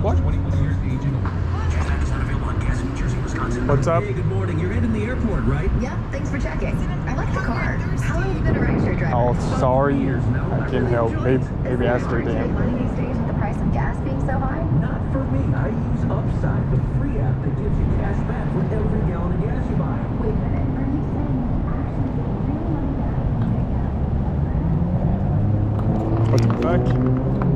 What? 21 years age and older. Cashback is not available on gas in New Jersey, Wisconsin. What's up? Hey, good morning. You're heading to the airport, right? Yeah, thanks for checking. I like the car. How long have you been a rideshare driver? Oh, sorry. I can't help. Maybe ask her Is it hard to make damn. money these days with the price of gas being so high? Not for me. I use Upside, the free app that gives you cash back for every gallon of gas you buy. Wait a minute. Are you saying you actually get real money back when you get gas? What the fuck?